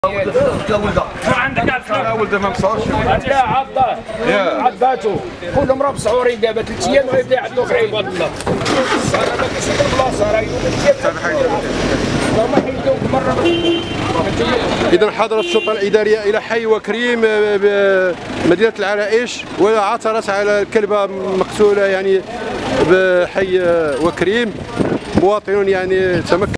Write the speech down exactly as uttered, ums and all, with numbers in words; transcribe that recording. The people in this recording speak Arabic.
لا ولده شو عندك عفسه؟ لا ولده ما مصارش لا عضات عضاتو كلهم راه مسعورين دابا ثلاث ايام غيبدا يعضوا في عباد الله. راه ما كاينش البلاصه راه هما حيدوك مره. إذا حضرت الشرطة الإدارية إلى حي وكريم بمدينة العرائش وعثرت على كلبة مقتولة يعني بحي وكريم. مواطنون يعني تمكن